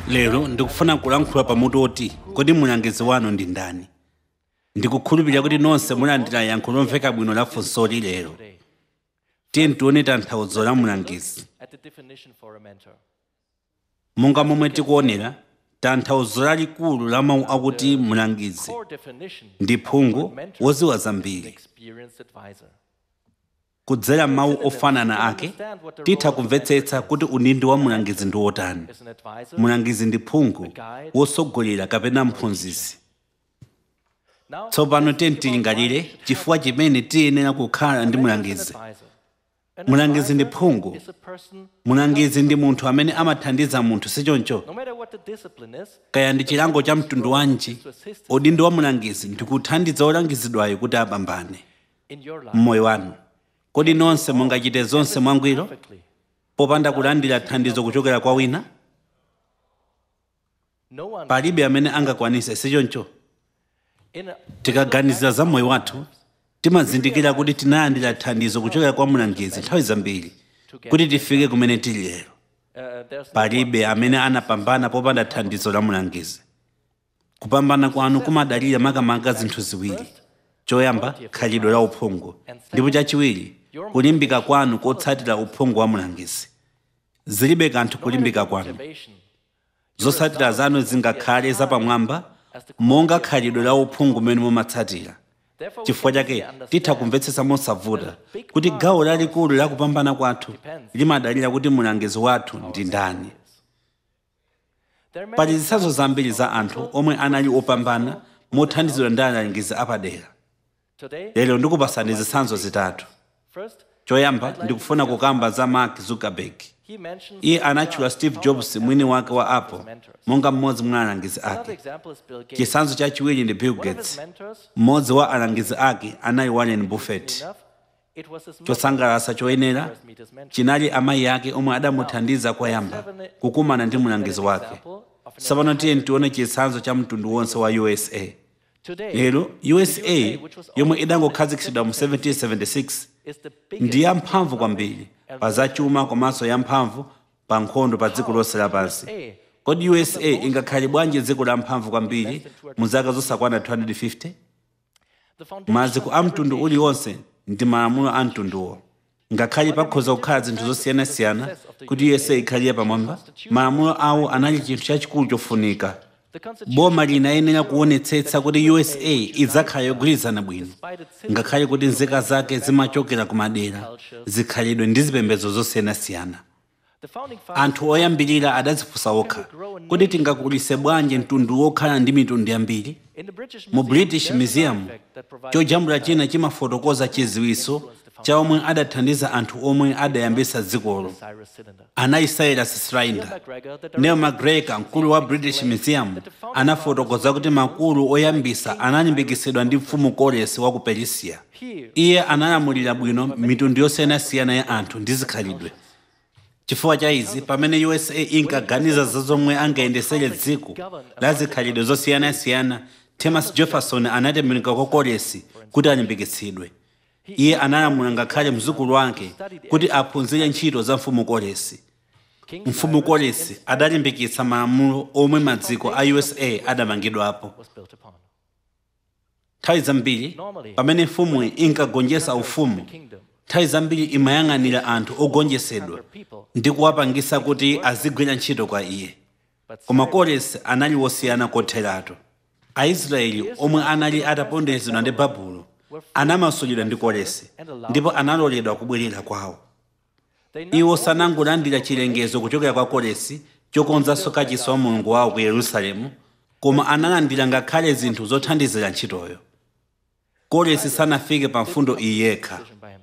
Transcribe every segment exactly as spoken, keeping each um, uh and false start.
Lero ndikufuna kulankhula pamutu oti kodi mulangizi wanu ndi ndani. Ndikukhulupirira kuti nonse mulandira yankho lomveka bwino la funsoli lero. Tiyeni tione tanthauzo la mulangizi. Monga momwe tikuonera, tanthauzo lalikulu la mawu akuti mulangizi ndi phungu woziwa zambiri. Kudzera mawu ofanana ake, titha kumvetsetsa kuti udindo wa mulangizi ndi wotani. Mulangizi ndi phungu wosogolera kapena mphunzitsi. Tsopano tiyeni tilingalire chifukwa chimene tiyenera kukhala ndi mulangizi. Mulangizi ndi phungu. Mulangizi ndi munthu amene amathandiza munthu sichoncho. Kaya ndi chilango cha mtundu wanji, udindo wa mulangizi ndi kuthandiza olangizidwayo kuti apambane mmoyo wanu. Kodi nonse mungachite zonse mwangwiro popanda kulandira thandizo kuchokera kwa wina? Palibe amene angakwanise sichoncho. Tikaganizira za moyo wathu, timazindikira kuti tinalandira thandizo kuchokera kwa mulangizi nthawi zambiri kuti tifike kumene tili lero. Palibe amene anapambana popanda thandizo la mulangizi. Kupambana kwanu kumadalira makamaka zinthu ziwiri. Choyamba, khalidwe la uphungu, ndipo chachiwiri, kulimbika kwanu kotsatira uphungu wa mulangizi. Zilibe kanthu kulimbika kwanu. Zotsatira zanu zingakhale zapamwamba monga khalidwe la uphungu mmene mumatsatira. Chifukwa chake titha kumvetsetsa mosavuta kuti gawo lalikulu la kupambana kwathu limadalira kuti mulangizi wathu ndi ndani. Pali zitsanzo zambiri za anthu omwe anali opambana mothandizidwa ndi alangizi apadera. Lero ndikupasani zitsanzo zitatu. Choyamba ndikufuna kukamba za Mark Zuckerberg. Iye anatchula Steve Jobs mwini wake wa Apple monga mmodzi mwa alangizi ake. Chitsanzo chachiwiri ndi Bill Gates. Mmodzi wa alangizi ake anali Warren Buffett. Chosangalatsa choyenera chinali amayi ake omwe adamuthandiza koyamba kukumana ndi mulangizi wake. Tsopano tiyeni tione chitsanzo cha mtundu wonse wa U S A. Lero U S A yomwe idangokhazikitsidwa mu seventeen seventy-six ndi yamphamvu kwambiri pa zachuma komanso yamphamvu pa nkhondo pa dziko lonse lapansi. Kodi U S A ingakhale bwanji dziko lamphamvu kwambiri mu zaka zosakwana two hundred fifty? Maziko a mtundu uliwonse ndi malamulo a mtunduwo. Ngakhale pakhoza kukhala zinthu zosiyanasiyana kuti U S A ikhale pamwamba, malamulo awo anali chinthu chachikulu chofunika. Boma linayenera kuonetsetsa kuti U S A idzakhala yogwirizana bwino, ngakhale kuti nzika zake zimachokera kumadera, zikhalidwe ndi zipembedzo zosiyanasiyana. Anthu oyambirira adadzifunsa okha kuti tingakulise bwanji mtundu wokhala ndi mitundu yambiri. Mu British Museum, chojambula china chimafotokoza chidziwitso cha omwe adathandiza anthu omwe adayambisa dzikolo. Anali Cyrus Snyder. Neil MacGregor, mkulu wa British Museum, anafotokoza kuti makulu oyambisa analimbikitsidwa ndi mfumu Corliss wa ku Persia. Iye analamulira bwino mitundu yosiyanasiyana ya anthu ndi zikhalidwe. Chifukwa cha izi, pamene U S A inkaganiza za zomwe angayendesere dziko la zikhalidwe zosiyanasiyana, Thomas Jefferson anatembenuka kwa Corliss kuti alimbikitsidwe. Iye analamula ngakhale mzukulu wake kuti aphunzire ntchito za mfumu Corliss. Mfumu Corliss adalimbikitsa malamulo omwe madziko a U S A adamangidwapo. Nthawi zambiri, pamene mfumu inkagonjetsa ufumu, nthawi zambiri imayang'anira anthu ogonjetsedwa ndi kuwapangisa kuti azigwira ntchito kwa iye. Koma Corliss anali wosiyana kotheratu. Aisraeli omwe anali atapondezedwa ndi Babulo anamasulidwa ndi Corliss ndipo analoledwa kubwerera kwawo. Iwo sanangolandira chilengezo kuchokera kwa Corliss chokonzanso kachisi wa Mulungu wawo ku Yerusalemu, koma analandira ngakhale zinthu zothandizira ntchitoyo. Corliss sanafike pa mfundo iyi yekha.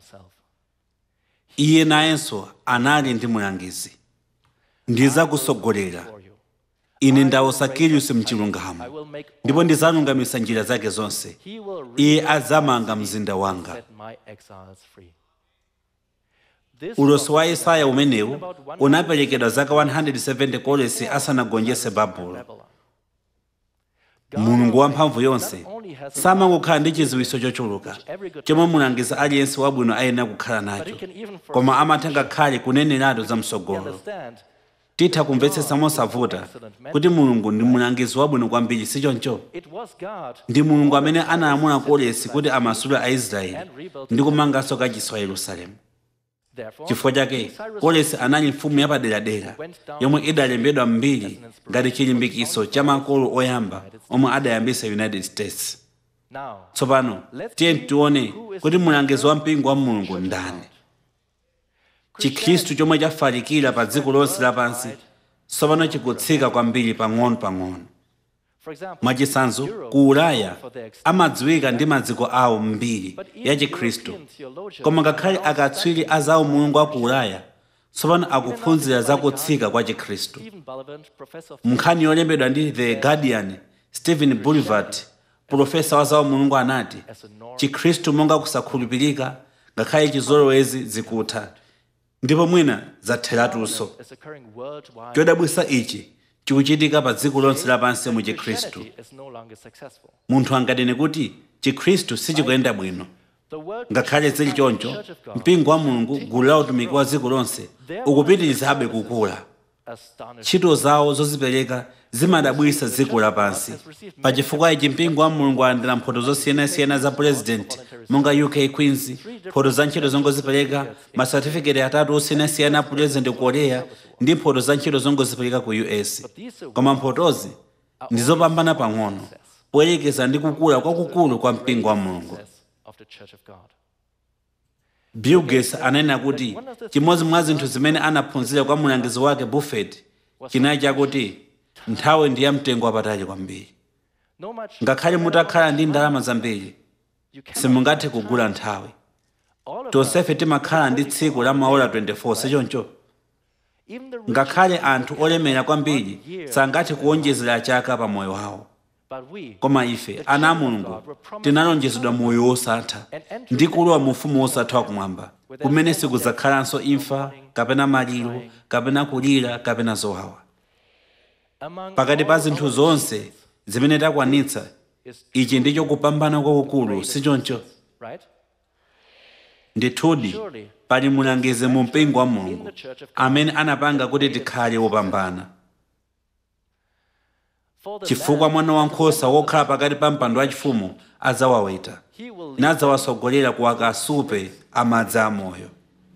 Iye nayenso anali ndi mulangizi. Ndizakusogolera. Ine ndawusa Kilius mchilungamo, ndipo ndizalungamisa njira zake zonse. Iye azamanga mzinda wanga. Ulosi wa Yesaya umenewu unaperekedwa zaka one hundred seventy Corliss asanagonjese Babulo. Mulungu wamphamvu yonse samangokhala ndi chidziwitso chochuluka chomwe mulangizi aliyense wabwino ayenera kukhala nacho, koma amatha ngakhale kuneneratu za msogolo. titha kumvetsetsa mosavuta kuti mulungu ndi mulangizi wabwino kwambiri sichoncho. Ndi mulungu amene analamula Koresi kuti amasule Aisraeli ndi kumanganso kachisi wa Yerusalemu. Chifukwa chake Koresi anali mfumu yapaderadera yomwe idalembedwa mbiri ngati chilimbikiso cha makolo oyamba omwe adayambisa United States. Tsopano tiye tione kuti mulangizi wa mpingo wa mulungu ndani. Chikhristu chomwe chafalikira pa dziko lonse lapansi tsopano chikutsika kwambiri pang'ono-pang'ono. Mwachisanzo, ku Ulaya amadziwika ndi maziko awo mbiri ya Chikhristu, koma ngakhale akatswiri a za umulungu wa ku Ulaya tsopano akuphunzira za kutsika kwa Chikhristu. Nkhani yolembedwa ndi The Guardian, Stephen Bullivat, profesa wa za umulungu, anati Chikhristu monga kusakhulupirika ngakhale chizolowezi zikutha ndipo mwina zatheratunso. Chodabwisa ichi chikuchitika pa dziko lonse lapansi mu Chikhristu. Munthu anganene kuti Chikhristu sichikuyenda bwino. Ngakhale zili choncho, mpingo wa mulungu, gulu la utumiki wa dziko lonse, ukupitirizabe kukula. Ntchito zawo zozipereka zimadabwisa dziko lapansi. Pachifukwa ichi mpingo wa mulungu alandira mphoto zosiyanasiyana za president monga U K Queens, mphoto za ntchito zongozipereka, masatifiketi atatu osiyanasiyana a president ku Korea ndi mphoto za ntchito zongozipereka ku U S. Koma mphotozi ndizopambana pang'ono poyerekeza ndi kukula kwakukulu kwa mpingo wa mulungu. Bill Gates ananena kuti chimodzi mwa zinthu zimene anaphunzira kwa mulangizi wake Buffett chinali chakuti nthawi ndi ya mtengo wapatali kwambiri. Ngakhale mutakhala ndi ndalama zambiri simungathe kugula nthawi. Tonsefe timakhala ndi tsiku la maola twenty-four sichoncho. Ngakhale anthu olemera kwambiri sangathe kuonjezera chaka pa moyo wawo. Koma ife ana a mulungu tinalonjezedwa moyo wosatha ndi kulowa mu ufumu wosatha wakumwamba, kumene sikudzakhalanso imfa kapena maliro kapena kulira kapena zowawa. Pakati pa zinthu zonse zimene takwanitsa, ichi ndicho kupambana kwakukulu sichoncho. Ndithudi pali mulangizi mu mpingo wa mulungu amene anapanga kuti tikhale wopambana. Chifukwa mwana wankhosa wokhala pakati pa mpando wachifumu adzawaweta nadzawasogolera ku akasupe amadzi amoyo.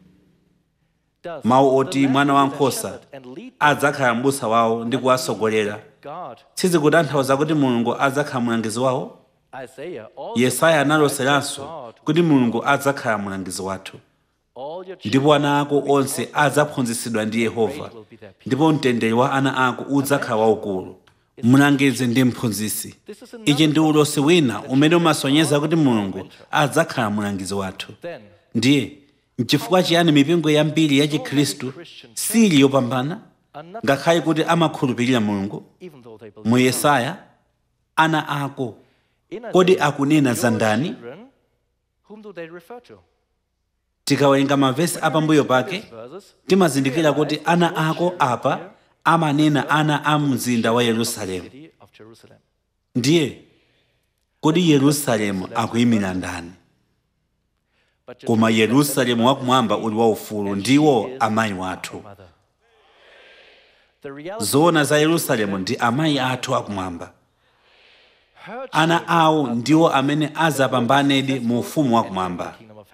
Mawu oti mwana wankhosa adzakhala m'busa wawo ndi kuwasogolera sizikutanthauza kuti mulungu adzakhala mulangizi wawo. Yesaya analoseranso kuti mulungu adzakhala mulangizi wathu, ndipo ana ako onse adzaphunzitsidwa ndi Yehova, ndipo mtendere wa ana ako udzakhala waukulu. Mulangizi ndi mphunzitsi. Ichi ndi ulosi wina umene umasonyeza kuti mulungu adzakhala mulangizi wathu. Ndiye n'chifukwa chiyani mipingo yambiri ya Chikhristu sili yopambana ngakhale kuti amakhulupirira mulungu? Mu Yesaya, ana ako kodi akunena za ndani? Tikawerenga mavesi apambuyo pake timazindikira kuti ana ako apa amanena ana a mzinda wa Yerusalemu. Ndiye kodi Yerusalemu akuyimira ndani? Koma Yerusalemu wakumwamba uli waufulu, ndiwo amayi wathu. Zoona za Yerusalemu ndi amayi athu akumwamba. Ana awo ndiwo amene azapambanedi mu ufumu wakumwamba.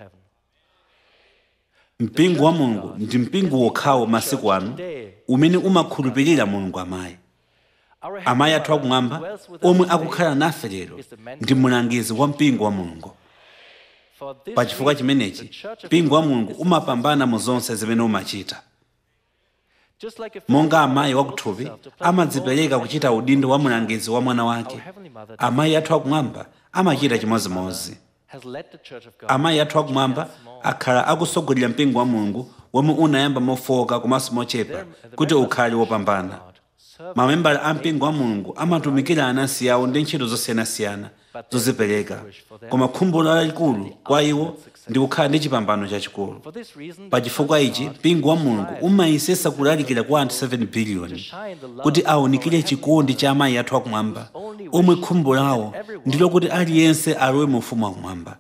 Mpingo wa mulungu ndi mpingo wokhawo masiku ano umene umakhulupirira mulungu amayi. Amayi athu akumwamba omwe akukhala nafe lero ndi mulangizi wa mpingo wa mulungu. Pachifukwa chimenechi mpingo wa mulungu umapambana mu zonse zimene umachita. Monga amayi wakuthupi amadzipereka kuchita udindo wa mulangizi wa mwana wake, amayi athu akumwamba amachita chimodzimodzi. Amayi athu akumwamba akhala akusogolera mpingo wa mulungu womwe unayamba mofoka komanso mochepa kuti ukhale wopambana. Mamembala a mpingo wa mulungu amatumikira anansi awo ndi ntchito zosiyanasiyana zozipereka, koma khumbo lalikulu kwa iwo ndi kukhala ndi chipambano chachikulu. Pachifukwa ichi mpingo wa mulungu umayesesa kulalikira kwa anthu seven billion kuti awunikire chikondi cha amayi athu akumwamba omwe khumbo lawo ndilo kuti aliyense alowe mu ufumu wakumwamba.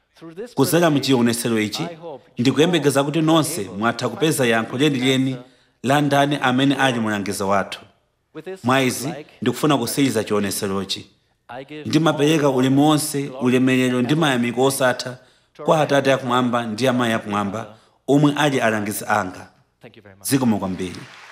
Kudzera mu chionesero ichi ndikuyembekeza kuti nonse mwatha kupeza yankho lenileni landani amene ali mulangizi wathu. Mwa izi ndikufuna kusiriza chioneserochi. Ndimapereka ulemu wonse, ulemerero ndi mayamiko osatha kwa Atate akumwamba ndi Amayi akumwamba omwe ali alangizi anga. Zikomo kwambiri.